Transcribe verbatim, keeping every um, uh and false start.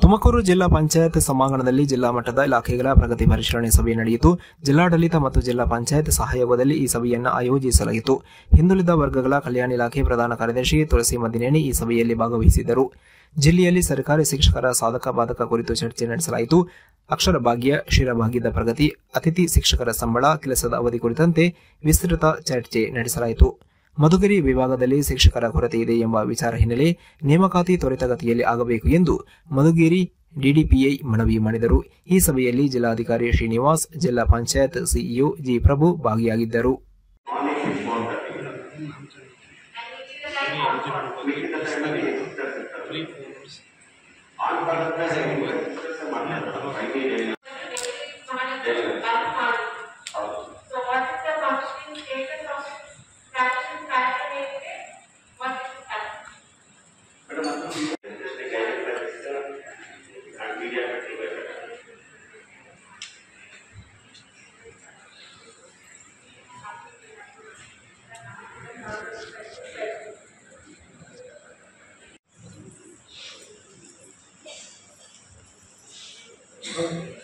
ತುಮಕೂರು ಜಿಲ್ಲಾ ಪಂಚಾಯತ್ ಸಭಾಂಗಣದಲ್ಲಿ ಜಿಲ್ಲಾ ಮಟ್ಟದ ಇಲಾಖೆಗಳ ಪ್ರಗತಿ ಪರಿಶೀಲನೆ ಸಭೆ ನಡೆಯಿತು. ಜಿಲ್ಲಾಡಳಿತ ಮತ್ತು ಜಿಲ್ಲಾ ಪಂಚಾಯತ್ ಸಹಯೋಗದಲ್ಲಿ ಈ ಸಭೆಯನ್ನು ಆಯೋಜಿಸಲಾಗಿತ್ತು. ಹಿಂದುಳಿದ ವರ್ಗಗಳ ಕಲ್ಯಾಣ ಇಲಾಖೆ ಪ್ರಧಾನ ಕಾರ್ಯದರ್ಶಿ ತುಳಸಿ ಮದಿನೇನಿ ಈ ಸಭೆಯಲ್ಲಿ ಭಾಗವಹಿಸಿದ್ದರು. ಜಿಲ್ಲೆಯಲ್ಲಿ ಸರ್ಕಾರಿ ಶಿಕ್ಷಕರ ಸಾಧಕ ಬಾಧಕ ಕುರಿತು ಚರ್ಚೆ ನಡೆಸಲಾಯಿತು. ಅಕ್ಷರ ಭಾಗ್ಯ, ಕ್ಷೀರಭಾಗ್ಯದ ಪ್ರಗತಿ, ಅತಿಥಿ ಶಿಕ್ಷಕರ ಸಂಬಳ, ಕೆಲಸದ ಅವಧಿ ಕುರಿತಂತೆ ವಿಸ್ತೃತ ಚರ್ಚೆ ನಡೆಸಲಾಯಿತು. ಮಧುಗಿರಿ ವಿಭಾಗದಲ್ಲಿ ಶಿಕ್ಷಕರ ಕೊರತೆ ಇದೆ ಎಂಬ ವಿಚಾರ ಹಿನ್ನೆಲೆ ನೇಮಕಾತಿ ತ್ವರಿತಗತಿಯಲ್ಲಿ ಆಗಬೇಕು ಎಂದು ಮಧುಗಿರಿ ಡಿಡಿಪಿಐ ಮನವಿ ಮಾಡಿದರು. ಈ ಸಭೆಯಲ್ಲಿ ಜಿಲ್ಲಾಧಿಕಾರಿ ಶ್ರೀನಿವಾಸ್, ಜಿಲ್ಲಾ ಪಂಚಾಯತ್ ಸಿಇಒ ಜಿ ಪ್ರಭು ಭಾಗಿಯಾಗಿದ್ದರು. Okay.